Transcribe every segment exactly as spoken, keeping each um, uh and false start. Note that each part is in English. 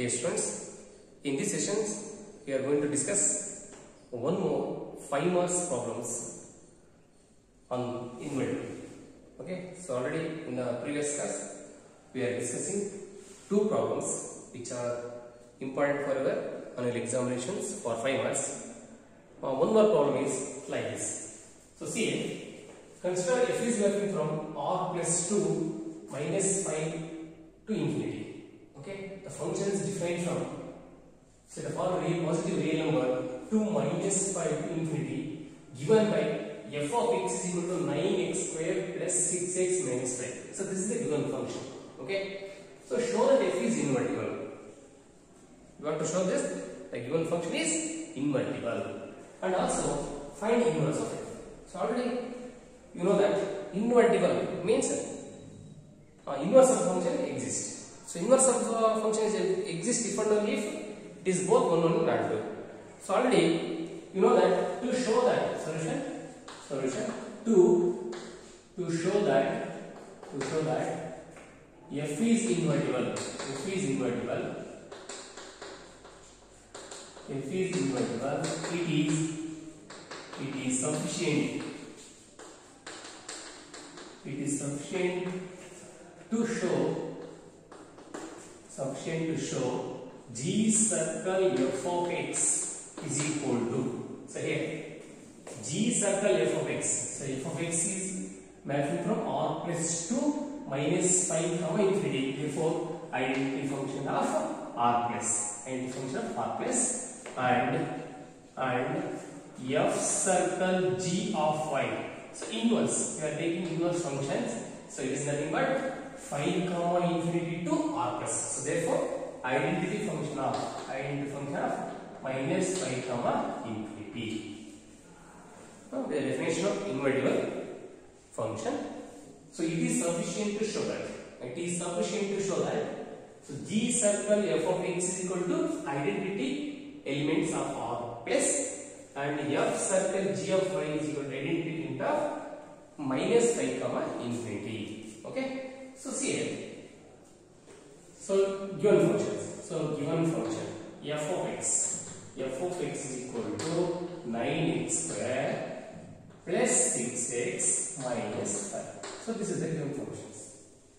Dear students, in these sessions we are going to discuss one more five marks problems on inverted. Okay, so already in the previous class we are discussing two problems which are important for our annual examinations for five marks. Uh, one more problem is like this. So see, consider f is working from r plus two minus five to infinity. Okay, the function is defined from, say, the for real positive real number two minus five to infinity given by f of x is equal to nine x square plus six x minus five. So this is the given function. Okay, so show that f is invertible. You want to show this, the given function is invertible, and also find inverse of f. So already you know that invertible means uh, inverse of function exists. So inverse of uh, function is exists if and only if it is both one one and two. So already you know that to show that solution solution to to show that to show that f is invertible f is invertible f is invertible it is it is sufficient it is sufficient to show sufficient to show g circle f of x is equal to, so here g circle f of x, so f of x is mapping from r plus two minus five comma infinity, therefore identity function of r plus identity function of r plus and and f circle g of y. So inverse, we are taking inverse functions, so it is nothing but five comma infinity to r plus. So therefore identity function of identity function of minus five comma infinity. Now the definition of invertible function. So it is sufficient to show that it is sufficient to show that so g circle f of x is equal to identity elements of r plus and f circle g of y is equal to identity element of minus five comma infinity. Okay. So see here. So given functions. So given function f of x, f of x is equal to nine x square plus six x minus five. So this is the given functions.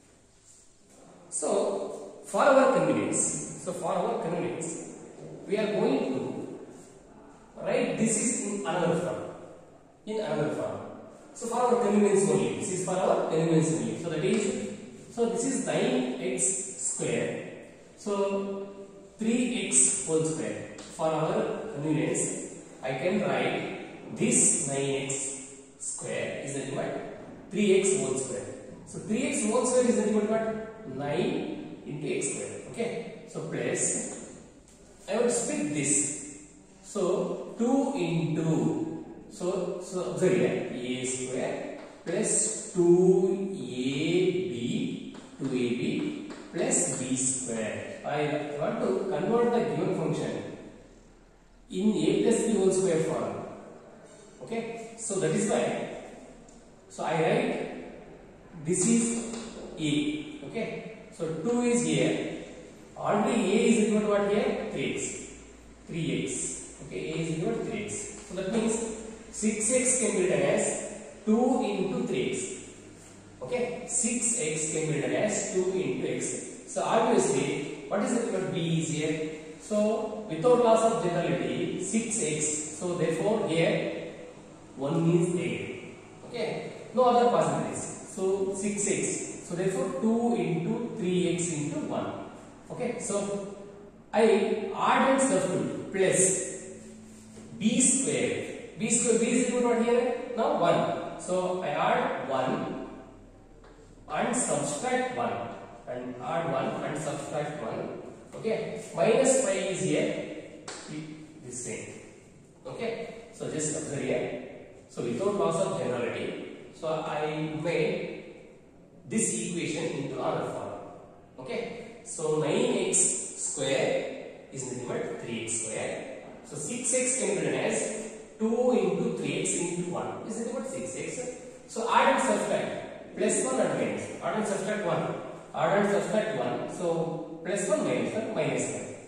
So for our convenience, so for our convenience, we are going to write this is in another form. In another form. So for our convenience only. This is for our convenience only. So that is. So this is nine x square. So three x whole square. For our convenience, I can write this nine x square is nothing but three x whole square. So three x whole square is nothing but nine into x square. Okay. So plus, I will split this. So two into, so, so observe here, a square plus two a b two a b plus b square. I want to convert the given function in a plus b whole square form. Okay, so that is why. So I write this is a. Okay, so two is here. Already a is equal to what here? three x. three x. Okay, a is equal to three x. So that means six x can be written as two into three x. Okay, six x can be written as two into x. So obviously, what is the equal b is here? So without loss of generality, six x. So therefore here one is eight. Okay, no other possibilities. So six x. So therefore two into three x into one. Okay, so I add and substitute plus b square. b square b is equal to what here? Now one. So I add one. And subtract one and add one and subtract one. Okay, minus five is here, this same. Okay, so just observe here. So without loss of generality, so I made this equation into another form. Okay, so nine x square is nothing but three x square. So six x can be written as two into three x into one is nothing but six x. So add and subtract. Plus one and minus. Add and subtract one. Add and subtract one. So plus one minus one minus one.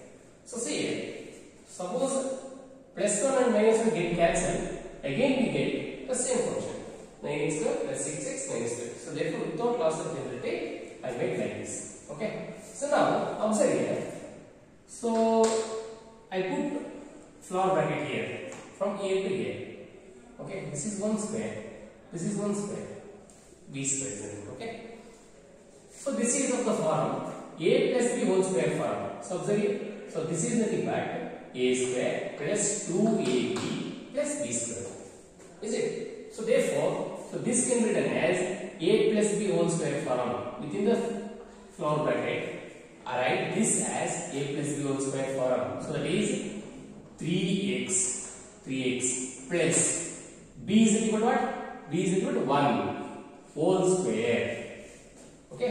So see here, suppose plus one and minus one get cancelled, again we get the same function, nine x square plus six x minus two. So therefore without loss of generality I made like this. Okay, so now observe here. So I put floor bracket here from here to here. Okay, this is one square, this is one square, b square is it. Okay, so this is of the form a plus b whole square form. So observe here. So this is nothing but a square plus two a b plus b square. Is it? So therefore, so this can be written as a plus b whole square form. Within the floor bracket, I write this as a plus b whole square form. So that is three x plus b is equal to what? B is equal to one whole square. Okay?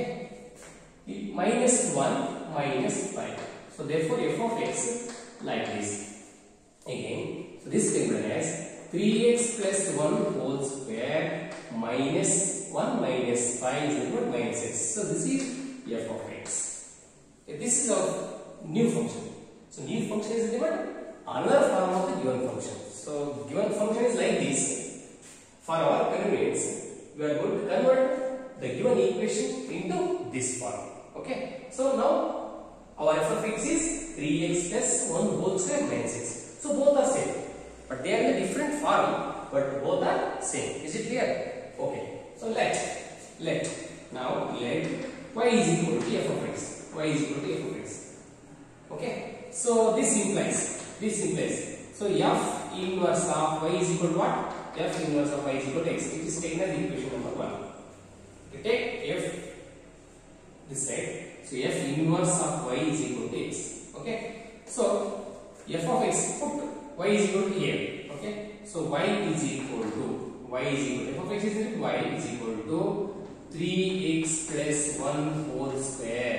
Minus one minus five. So therefore f of x like this. Again, so this can be written as three x plus one whole square minus one minus five is equal to minus x. So this is f of x. Okay, this is our new function. So new function is given another form of the given function. So given function is like this. For our convenience, we are going to convert the given equation into this form. Okay. So now our f of x is three x plus one whole square minus x. So both are same, but they are in a different form, but both are same. Is it clear? Okay. So let let now let y is equal to f of x. Y is equal to f of x. Okay. So this implies this implies. So f inverse of y is equal to what? F inverse of y is equal to x. It is taken as equation number one. You take f this side. So f inverse of y is equal to x. Okay. So f of x put y is equal to here. Okay. So y is equal to y is equal to f of x is equal to y is equal to three x plus one whole square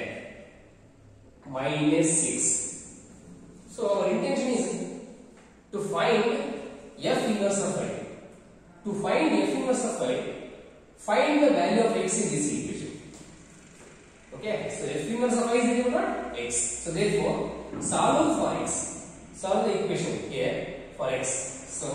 minus six. So our intention is to find f inverse of y. To find f inverse of y, find the value of x in this equation. Okay, so f inverse of y is equal to what? X. So therefore, solve for x. Solve the equation here for x. So,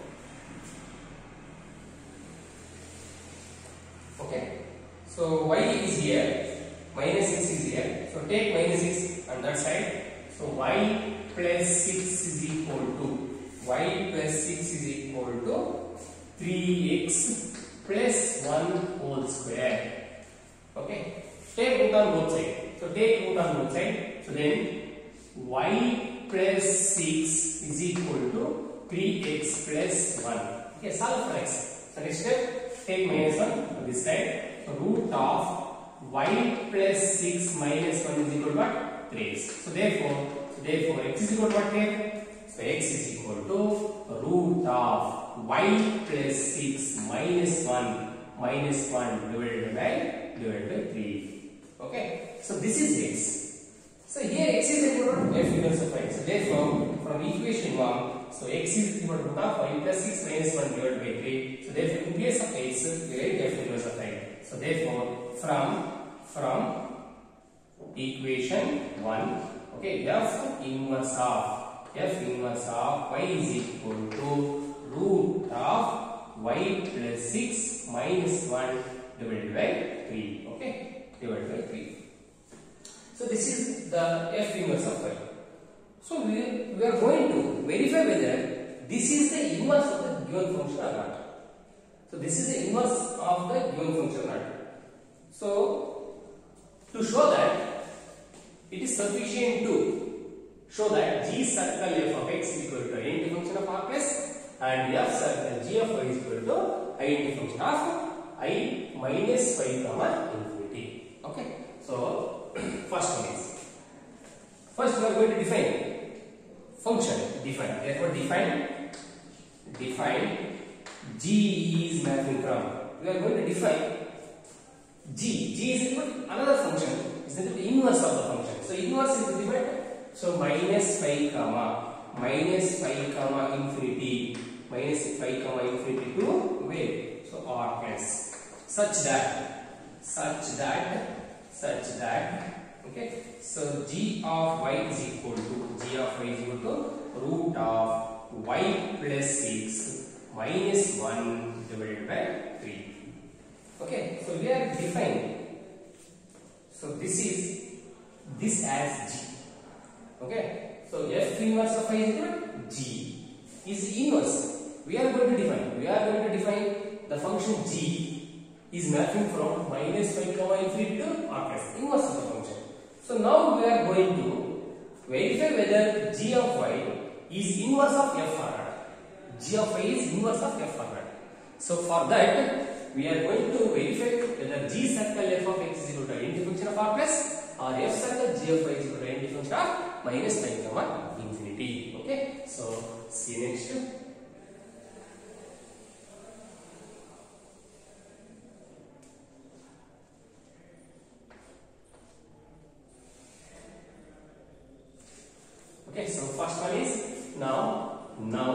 okay. So y is here, minus six is here. So take minus six on that side. So y plus six is equal to y plus six is equal to three x plus one whole square. Okay. Take root on both sides. So take root on both sides. So then y plus six is equal to three x plus one. Okay, solve for x. So next step, take minus one on this side. So root of y plus six minus one is equal to what? three x. So therefore, so therefore x is equal to what here? So x is equal to root of y plus six minus one minus one divided by divided by three. Okay. So this is x. So here x is equal to f inverse of y. So therefore, from equation one, so x is equal to root of y plus six minus one divided by three. So therefore, in place of x, we write f inverse of y. So therefore, from from equation one, okay, f inverse of f inverse of y is equal to root of y plus six minus one divided by three. Okay, divided by three. So this is the f inverse of y. So we, we are going to verify whether this is the inverse of the given function or not. So this is the inverse of the given function or not. So to show that, it is sufficient to show that g circle f of x is equal to identity function of r plus and f circle g of y is equal to identity function of I minus five comma infinity. Okay. So first one is, first we are going to define function. Define. Therefore define define g is mapping from. We are going to define g. G is equal to another function. Is equal to inverse of the function. So inverse is defined. So minus five comma minus five comma infinity minus five comma infinity to where? So r plus such that such that such that Okay, so g of y is equal to g of y is equal to root of y plus six minus one divided by three. Okay, so we are defining, so this is this as g. Okay, so f inverse of y is equal to g is inverse. We are going to define, we are going to define the function g is mapping from minus five comma infinity to r plus, inverse of the function. So now we are going to verify whether g of y is inverse of f or not. G of y is inverse of f or not. So for that we are going to verify whether g circle f of x is equal to identity function of r plus or f circle g of y is equal to identity function of minus five comma infinity. Okay, so see you next. Okay, so first one is now now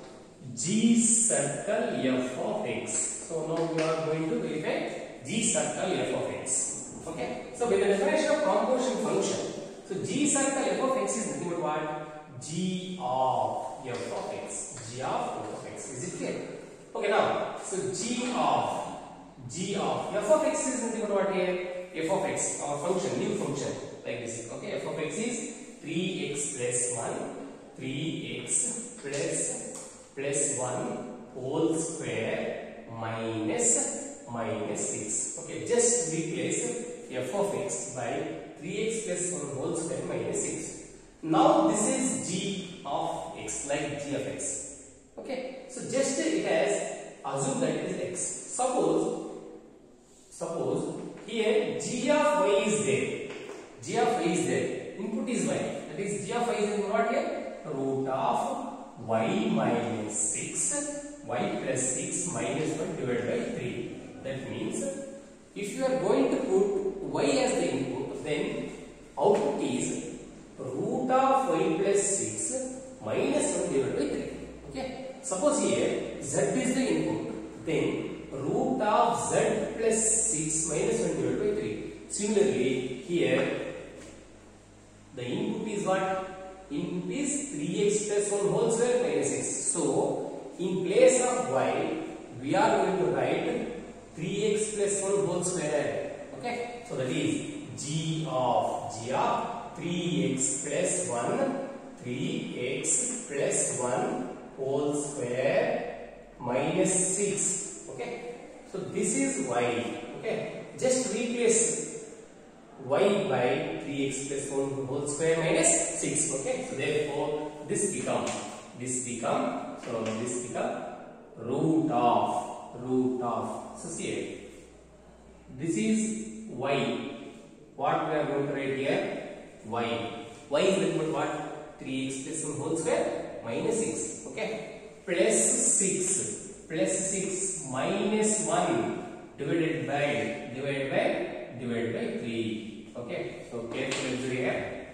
g circle f of x. So now we are going to verify g circle f of x. Okay, so with the definition of composition function, so g circle f of x is nothing but what? G of f of x. G of f of x. Is it clear? Okay, now so g of g of f of x is nothing but what here? F of x, our function, new function like this. Okay, f of x is three x plus one, three x plus plus one whole square minus minus six. Okay, just replace f of x by three x plus one whole square minus six. Now this is g of x, like g of x. Okay, so just it has assume that it is x. Suppose suppose here g of y is there. G of y is there. Input is y. That is g of y is what here? Root of y minus six, y plus six minus one divided by three. That means if you are going to put y as the input, then output is root of y plus six minus one divided by three. Okay. Suppose here z is the input, then root of z plus six minus one divided by three. Similarly, here the input is what? Input is three x plus one whole square minus six. So, in place of y, we are going to write three x plus one whole square. Okay? So, that is g of g of three x plus one, three x plus one whole square minus six. Okay? So, this is y. Okay? Just replace y by three x plus one whole square minus six. Okay, so therefore this become this become so this become root of root of so see here, this is y. What we are going to write here? Y. Y is equal to what? three x plus one whole square minus six. Okay, plus six plus six minus one divided by divided by divided by three. Okay, so carefully observe here.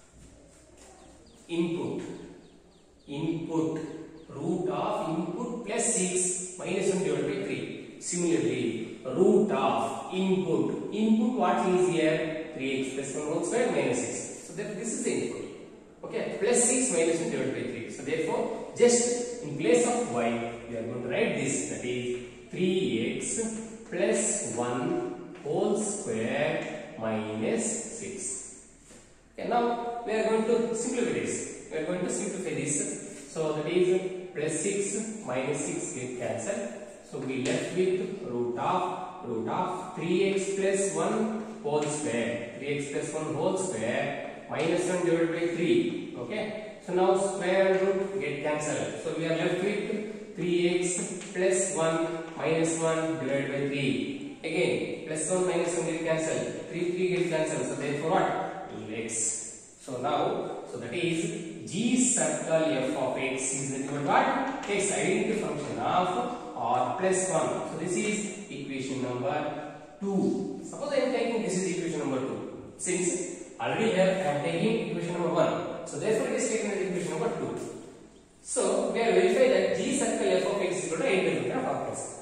Input, input, root of input plus six minus one divided by three. Similarly, root of input, input what is here? three x plus one whole square minus six. So that this is the input. Okay, plus six minus one divided by three. So therefore, just in place of y, we are going to write this, that is three x plus one whole square minus six. Okay, now we are going to simplify this. We are going to simplify this. So that is plus six minus six get cancelled. So we left with root of root of three x plus one whole square. three x plus one whole square minus one divided by three. Okay. So now square root get cancelled. So we are left with three x plus one minus one divided by three. Again, plus one minus one get cancelled. three, three get cancelled. So therefore what? X. So now, so that is g circle f of x is nothing but what? Takes identity function of r plus one. So this is equation number two. Suppose I am taking this is equation number two. Since already here I am taking equation number one. So therefore it is taken as equation number two. So we are verify that g circle f of x is equal to identity function of r plus.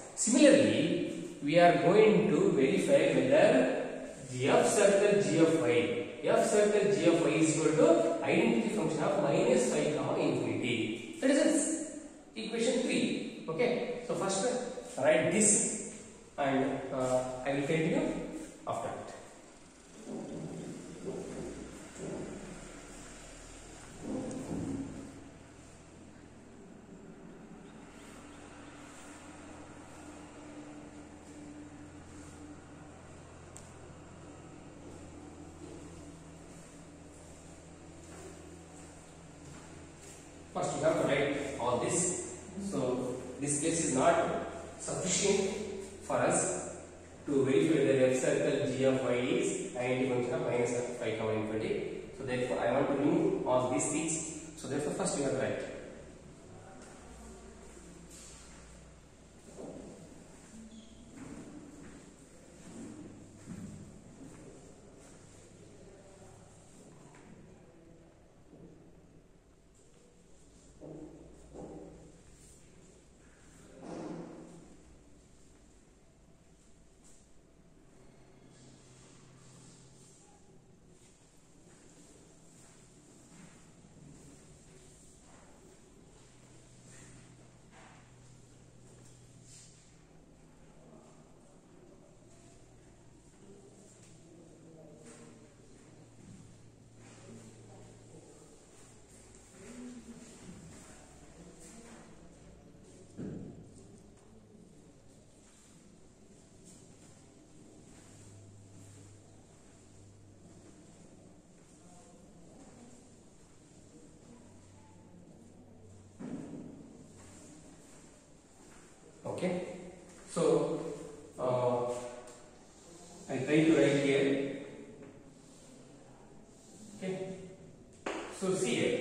Similarly, we are going to verify whether g of circle g of y f circle g of y is equal to identity function of minus five comma infinity. That is equation three. Okay, so first write this and uh, I will continue after that. First you have to write all this. So this case is not sufficient for us to verify whether f circle g of y is identity function of minus five comma infinity. So therefore I want to remove all these things. So therefore first you have to write. Okay, so uh, I try to write here. Okay, so see here.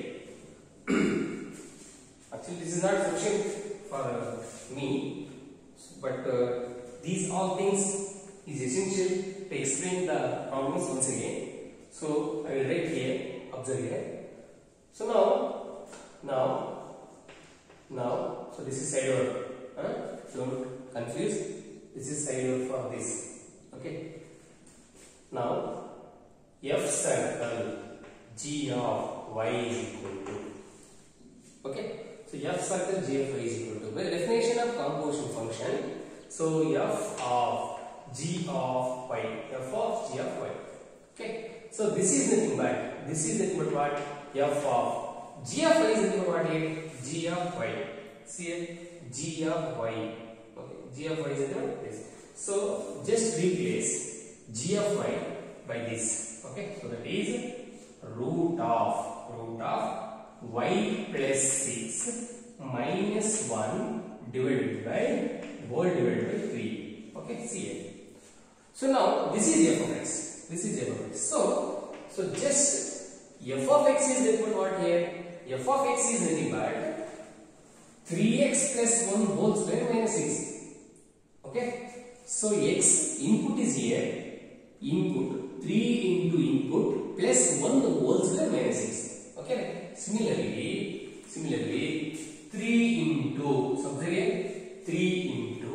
Actually, this is not sufficient for uh, me, but uh, these all things is essential to explain the problems once again. So I will write here. Observe here. So now, now, now. So this is side over. Huh? Don't confuse. This is side over for this. Okay. Now f circle g of y is equal to. Okay. So f circle g of y is equal to. By the definition of composition function. So f of g of y. F of g of y. Okay. So this is nothing but this is nothing but what? F of g of y is nothing but what here? G of y. See here? G of y. Okay, g of y is equal to this. So just replace g of y by this. Okay, so that is root of root of y plus six minus one divided by whole divided by three. Okay, see here. So now this is f of x. This is f of x. So so just f of x is equal to what here? F of x is nothing but three x plus one whole square minus six. Okay, so x input is here. Input three into input plus one whole square minus six. Okay, similarly, similarly three into so three into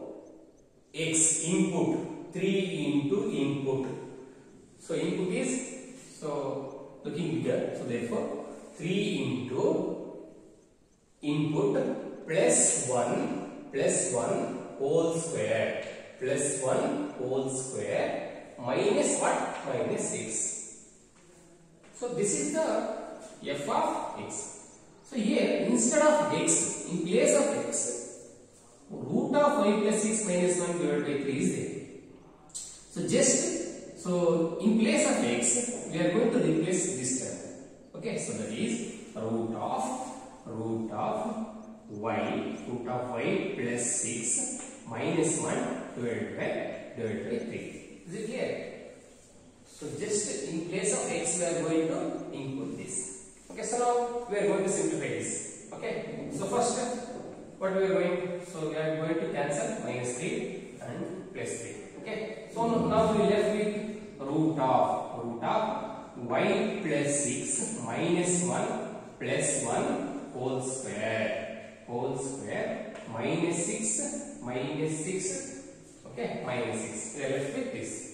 x input three into input. So input is so looking bigger. So therefore three into input plus one plus one whole square plus one whole square minus what? Minus six. So this is the f of x. So here instead of x, in place of x, root of y plus six minus one divided by three is there. So just so in place of x, we are going to replace this term. Okay, so that is root of root of y, root of y plus six minus one divided by divided by three. Is it clear? So just in place of x we are going to input this. Okay, so now we are going to simplify this. Okay, so first what we are going, so we are going to cancel minus three and plus three. Okay, so now we left with root of root of y plus six minus one plus one whole square whole square minus six minus six. Okay, minus six. We are left with this.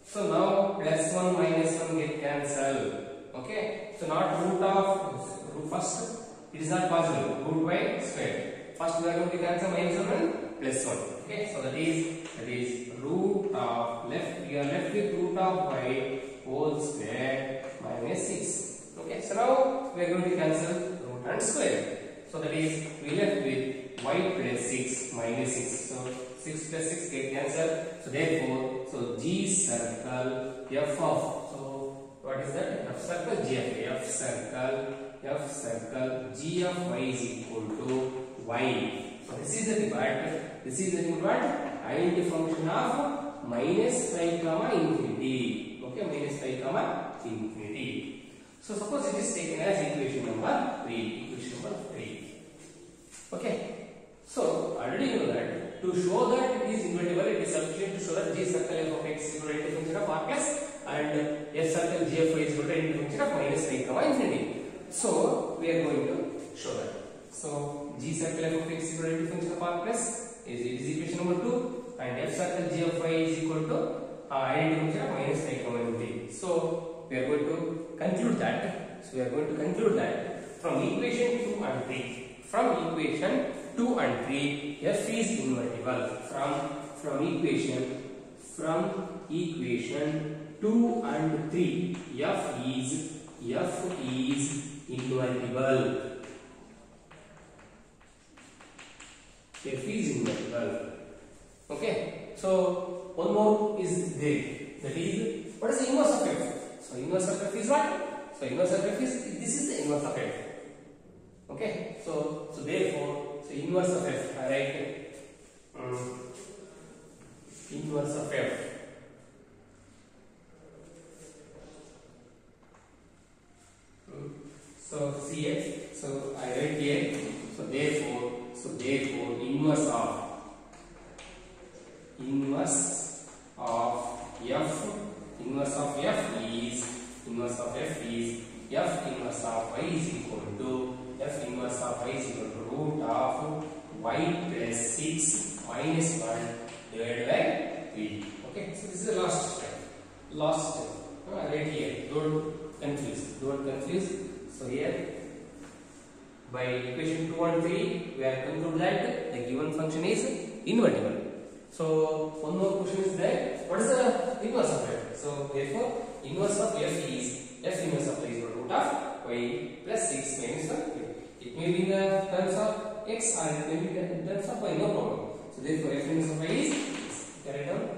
So now plus one minus one get cancelled. Okay. So not root of root first. It is not possible. Root by square. First we are going to cancel minus one and plus one. Okay. So that is that is root of left. We are left with root of y whole square minus six. Okay. So now we are going to cancel root and square. So that is we left with y plus six minus six. So six plus six get cancelled. So therefore, so G circle f of, so what is that? F circle G of f circle f circle G of y is equal to y. So this is the reward. This is the reward. Identity function of minus five comma infinity. Okay, minus five comma infinity. So suppose it is taken as equation number three. Equation number three. Okay. So already you know that to show that it is invertible, it is sufficient to show that G circle f of x is equal to identity function of r plus and f circle G of y is equal to identity function of minus five comma infinity. So we are going to show that. So G circle f of x is equal to identity function of r plus is, is equation number two, and f circle G of y is equal to uh, identity function of minus five comma infinity. So we are going to conclude that. So we are going to conclude that from equation two and three. From equation two and three, f is invertible. From from equation from equation two and three, f is f is invertible. F is invertible. Okay. So one more is there. That is, what is the inverse of f? So inverse of f is what? So inverse of f is, this is the inverse of f. Okay. So so therefore, so inverse of f, I write um, inverse of f. So cx, so I write here. So therefore, so therefore inverse of inverse of f inverse of f is inverse of f is f inverse of y is equal to f inverse of y is equal to root of y plus six minus one divided by three. Okay, so this is the last step. Last step. Uh, right here. Don't confuse. Don't confuse. So here, by equation two and three, we are concluded that the given function is invertible. So one more question is there. What is the inverse of f? So therefore, inverse of f is f inverse of y is equal to root of y plus six minus one. It may be in the terms of x or it may be in terms of y, no problem. So therefore, f inverse of y is carried down.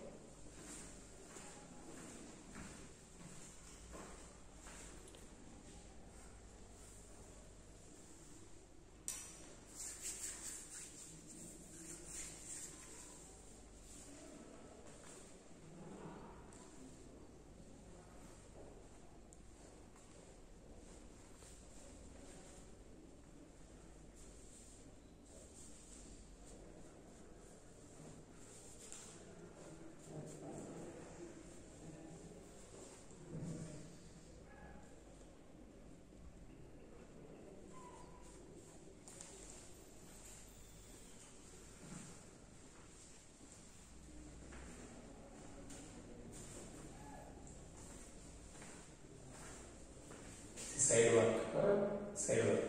Side work, huh? Side work.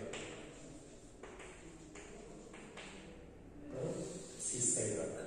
Uh, this is side work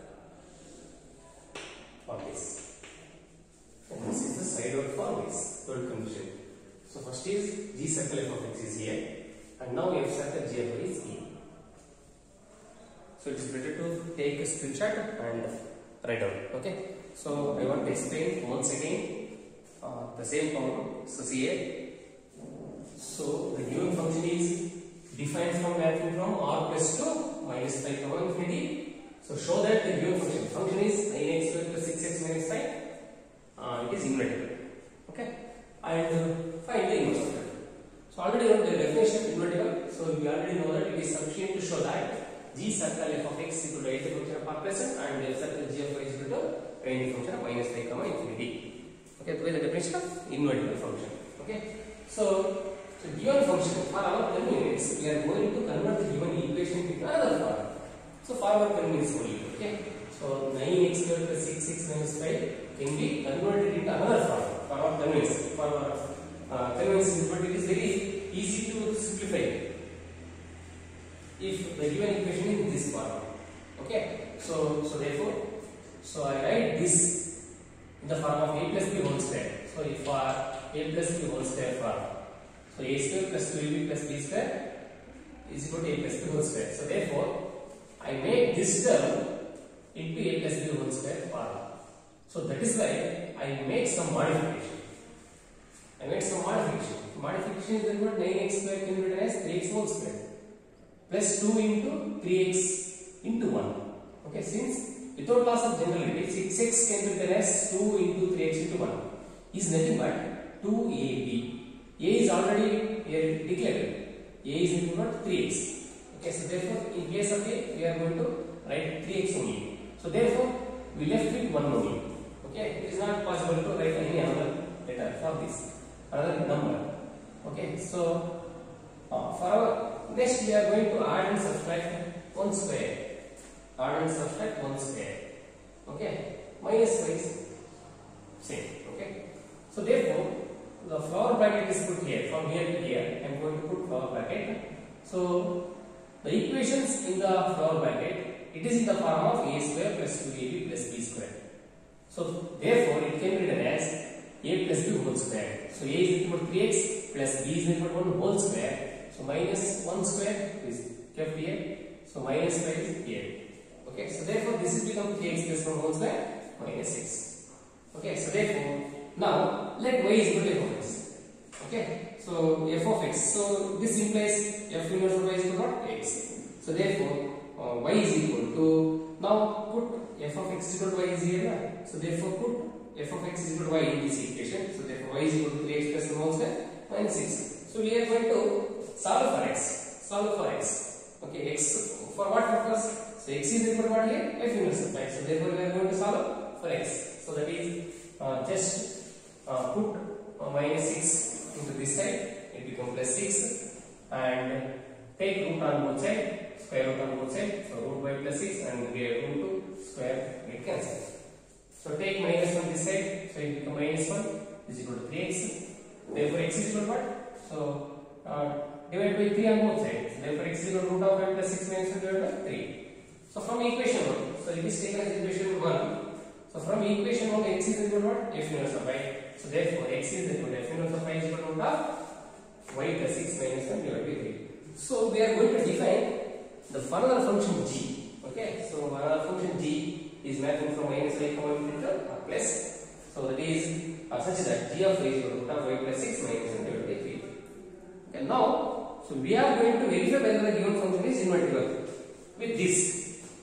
for this, and this is the side work for this. Third condition. So first is G circle f of x is here, and now f circle G of y is here. So it is better to take a screenshot and write down. Okay. So I want to explain once again uh, the same problem. So see here. So the given function is defined from where from r plus two minus five comma infinity. So show that the given function function is nine x squared plus six x minus five. Uh, it is invertible. Okay, and uh, find the inverse of it. So already on the definition of invertible. So we already know that it is sufficient to show that G circle f of x is equal to identity function of r plus one and f circle G of y is equal to identity function of minus five comma infinity. Okay, by the definition of invertible function. Okay, so. So given function for our convenience, we are going to convert the given equation into another form. So for our convenience only. Okay. So So nine x square plus six x minus five can be converted into another form, form of convenience. For uh, convenience, but it is very easy to simplify if the given equation is in this form. Okay, so so therefore, so I write this in the form of a plus b whole square. So if for a plus b whole square form, so a square plus two a b plus b square is equal to a plus b whole square. So therefore, I make this term into a plus b whole square form. So that is why I make some modification. I made some modification. Modification is then what nine x square can be written as three x whole square plus two into three x into one. Okay, since without loss of generality, six x can be written as two into three x into one is nothing but two a b. A is already here declared. A is nothing but three x. Okay, so therefore in place of a we are going to write three x only. So therefore we left with one only. Okay, it is not possible to write any other letter for this, another number. Okay, so uh, for our next we are going to add and subtract one square. Add and subtract one square. Okay, minus five is same. Okay, so therefore the flower bracket is put here. From here to here, I am going to put flower bracket. So the equations in the flower bracket, it is in the form of a square plus two a b plus b square. So therefore it can be written as a plus b whole square. So a is equal to three x plus b is equal to one whole square. So minus one square is kept here. So minus five is here. Okay, so therefore this is become three x plus one whole square minus six. Okay, so therefore now let y is equal to f of x. Okay, so f of x. So this implies f inverse of y is equal to what? X. So therefore uh, y is equal to, now put f of x is equal to y is here. Right? So therefore put f of x is equal to y in this equation. So therefore y is equal to three x plus one whole square minus six. So we are going to solve for x. Solve for x. Okay, x for what purpose? So x is equal to what here? F inverse of x. So therefore we are going to solve for x. So that is uh, just uh, put uh, minus six into this side. It becomes plus six and take root on both sides. Square root on both sides. So root by plus six and we are going to square it cancel. So take minus one this side. So it becomes minus one is equal to three x. Therefore x is equal to what? So uh, divide by three on both sides. Therefore x is equal to root of five plus six minus one divided by three. So from equation one, so it is taken as equation one. So from equation one, x is equal to what? F inverse of y. So therefore x is equal to f inverse of y is equal to root of y plus six minus one divided by three. So we are going to define the further function g. Okay, so another function g is mapping from minus y comma infinity to plus. So that is uh, such that g of y is equal to root of y plus six minus one divided by three. And now, so we are going to verify whether the given function is invertible with this.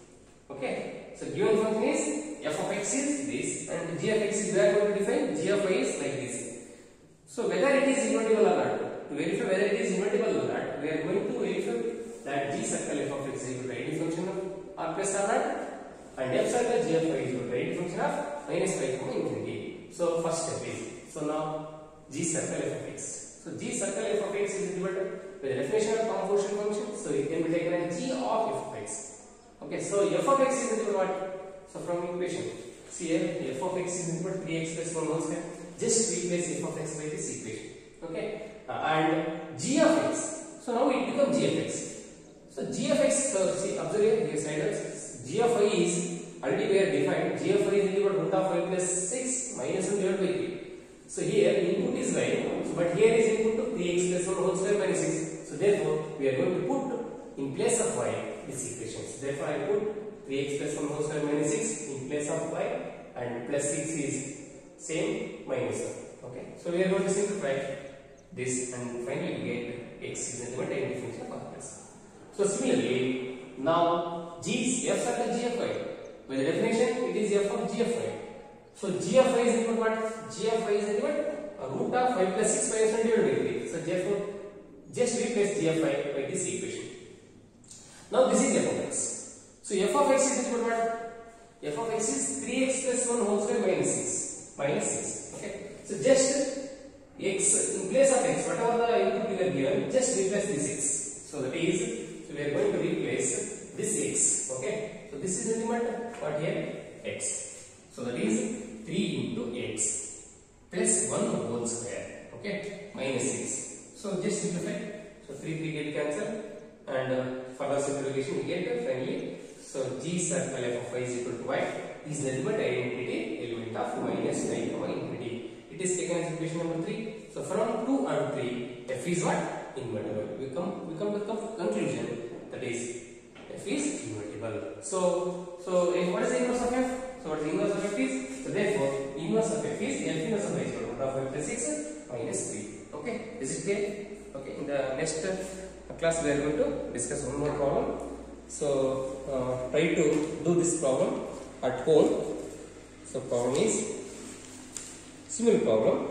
Okay, so given function is f of x is this and g of x is, we are going to define g of y is like this. So whether it is invertible or not, to verify whether it is invertible or not, we are going to verify that g circle f of x is equal to any function of r plus r naught and f circle g of y is equal to any function of minus five comma infinity. So first step is, so now g circle f of x. So g circle f of x is equal to, with the definition of convolution function, so it can be taken as g of f of x. Okay, so f of x is equal to what? So from equation, see here f of x is equal to three x plus one whole square. Just replace f of x by this equation. Okay, uh, and g of x. So now it becomes g of x. So g of x, so see, observe here, here sliders. G of y is already we are defined. G of y is equal to root of y plus six minus one divided by three. So here input is y, but here is input to three x plus one whole square minus six. So therefore we are going to put in place of y this equation. So therefore I put three x plus one whole square minus six in place of y and plus six is same minus one. Okay, so we are going to simplify this and finally get x is the limit function of r plus. So similarly, now g is f circle g of y. By the definition, it is f of g of y. So g of y is equal to what? G of y is equal to root of five plus six minus one divided by three. So therefore, just replace g of y by this equation. Now this is f of x. So f of x is equal to what? F of x is three x plus one whole square minus six. Minus six. Okay. So just x in place of x, whatever the input you are given, just replace this x. So that is, so we are going to replace this x. Okay. So this is nothing but what here? X. So that is three into x plus one whole square. Okay, minus six. So just simplify. So three three get cancelled, and uh, further simplification we get uh, finally. So g circle f of y is equal to y is the element identity element of minus nine comma infinity. It is taken as equation number three. So from two and three, f is what? Invertible. We come we come to the conclusion that is f is invertible. So so if what is the inverse of f? So what is the inverse of f is? So therefore inverse of f is L inverse of y is equal to root of f plus six minus three. Okay, is it clear? Okay, in the next uh, class we are going to discuss one more problem. So uh, try to do this problem at home. So problem is simple problem.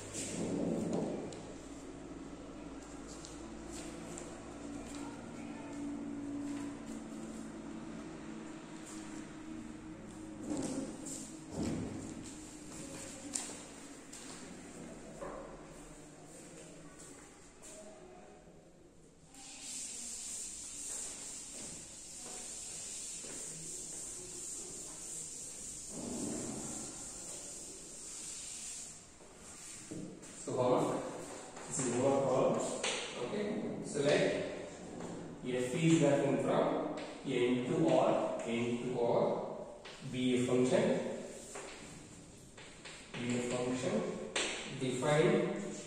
So homework, this is homework problem. Okay, so let f is nothing from n to r, n to r be a function, be a function defined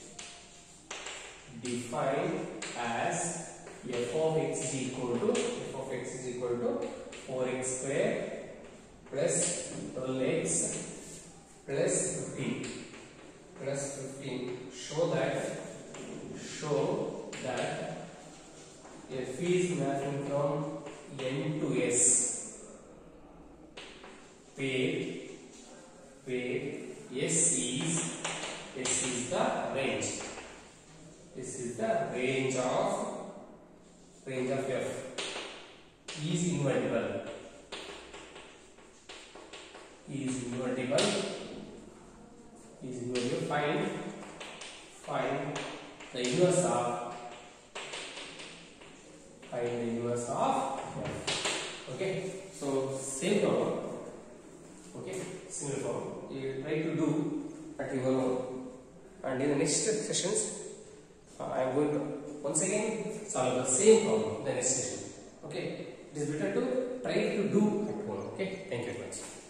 defined as f of x is equal to f of x is equal to four x square plus twelve x plus fifteen. Plus fifteen. Show that show that f is mapping from n to s, where where s is s is the range. This is the range of range of f is invertible. Is invertible. Is invertible. Find find the inverse of find the inverse of f. Okay, so same problem. Okay, similar problem. You try to do at your own, and in the next sessions uh, I am going to once again solve the same problem in the next session. Okay, it is better to try to do at home. Okay, thank you very much.